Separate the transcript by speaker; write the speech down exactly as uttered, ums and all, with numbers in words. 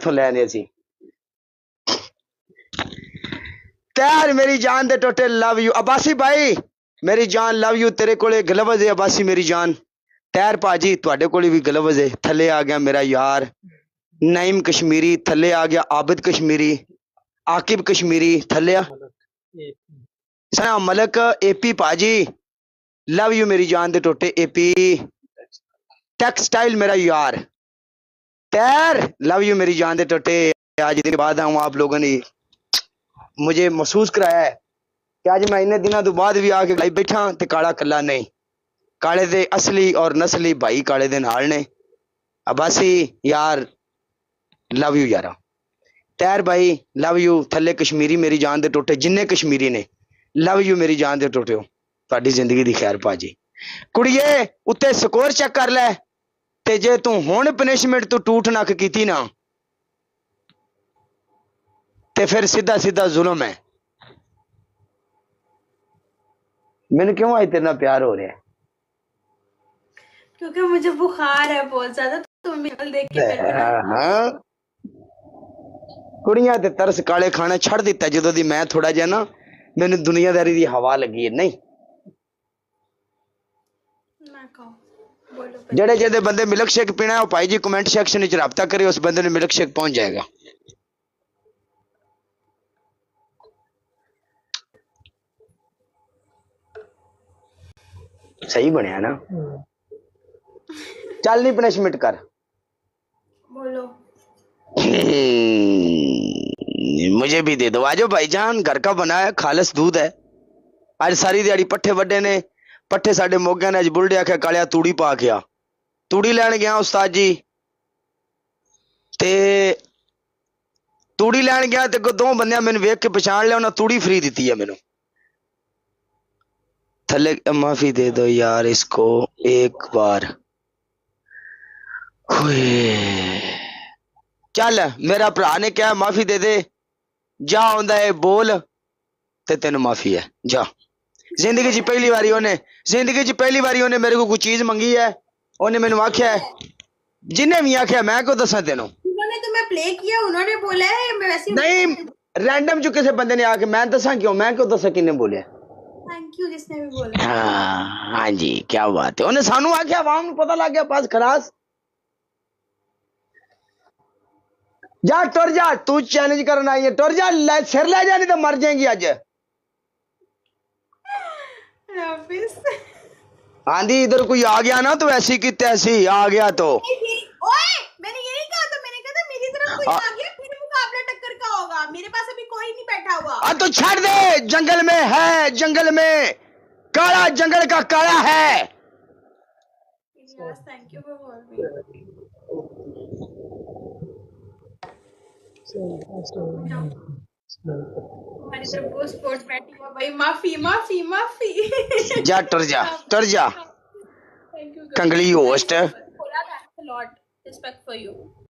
Speaker 1: कित्थों लैने सी तैर मेरी जान दे टोटे लव यू अब्बासी भाई मेरी जान लव यू तेरे कोले ग्लव्स है अब्बासी मेरी जान तैर भाजी तुहाडे कोले भी ग्लव्स है थले आ गया मेरा यार नईम कश्मीरी थले आ गया आबिद कश्मीरी आकिब कश्मीरी थले सना मलक एपी भाजी लव यू मेरी जान दे टोटे एपी टेक्सटाइल मेरा यार तैर लव यू मेरी जान दे टोटे आज दिन बाद आऊँ आप लोगों ने मुझे महसूस कराया है कि आज मैं इन्ने दिनों तो बाद भी आके भाई बैठा ते काला कला नहीं काले दे असली और नस्ली भाई काले दे नाल ने अब्बासी यार लव यू यारा तैर भाई लव यू थले कश्मीरी मेरी जान दे टोटे जिन्ने कश्मीरी ने लव यू मेरी जान दे टोटे हो तुहाडी जिंदगी दी खैर भाजी कुड़िए उत्ते स्कोर चेक कर ले ते जे तू हुण पनिशमेंट तू टूट नक कीती ना ते फिर सीधा सीधा जुल्म है मैंने क्यों आज तेरे नाल प्यार हो रहा है
Speaker 2: क्योंकि मुझे बुखार है बहुत ज्यादा तुम मेरे देख के
Speaker 1: हाँ कुड़ियां ते तरस काले खाने छड़ दिता जदों दी मैं थोड़ा जिहा ना मैनू दुनियादारी दी हवा लगी है नहीं
Speaker 2: ना कहो बोलो
Speaker 1: जेड़े जेड़े बंदे मिल्क शेक पीना है भाई जी कमेंट सेक्शन में राब्ता करे उस बंदे ने मिल्क शेक पहुंच जाएगा सही बनया ना चल नहीं पनिशमेंट कर
Speaker 2: बोलो
Speaker 1: मुझे भी दे दो आजो भाईजान घर का बना है खालिस दूध है आज सारी दिहाड़ी पट्ठे वड्डे ने पट्ठे साडे मोगिया ने अज बुलडे आख्या कालिया तूड़ी पा के आ तूड़ी लैन गया उस्ताद जी ते तूड़ी लैन गया ते दो बंदियां मैनू वेख के पछाण लिया उन्हें तूड़ी फ्री दी है मैनू थले माफी दे दो यार इसको एक बार चल मेरा भरा ने क्या माफी दे दे जा आंदा है बोल ते तेन माफी है जा जिंदगी च पहली बारी उन्हें जिंदगी च पहली बारी उन्हें मेरे को कोई चीज मंगी है उन्हें मैनू आख्या है जिन्हें भी आख्या मैं क्यों दसा तेनों
Speaker 2: उन्होंने तुम्हें प्ले किया उन्होंने बोला है मैं वैसे
Speaker 1: नहीं रैंडम जो किसी बंदे ने आके मैं दसा क्यों मैं क्यों दसा किन्ने बोले
Speaker 2: थैंक यू जिसने भी बोला
Speaker 1: हाँ हाँ जी क्या बात है उन्हें सानू आख्या आवाम नू पता लग गया बस खलास जा टुर जा तू चैलेंज करना आई है टुर जा ले, सिर ले जा नहीं तो मर जाएंगी आज आंधी इधर कोई आ गया ना तो ऐसी की तैसी आ गया तो
Speaker 2: ओए मैंने ये नहीं कहा था मैंने कहा था मेरी तरफ कोई आ गया फिर मुकाबला टक्कर का होगा मेरे पास अभी कोई नहीं बैठा हुआ
Speaker 1: आ तो छाड़ दे जंगल में है जंगल में काला जंगल का काला है
Speaker 2: थैंक यू फॉर कॉलिंग हमारी तरफ वो स्पोर्ट्स बैठी हुआ भाई माफी माफी माफी
Speaker 1: जा टुर जा टुर जा
Speaker 2: थैंक यू
Speaker 1: कंगली होस्ट
Speaker 2: लॉट रिस्पेक्ट फॉर यू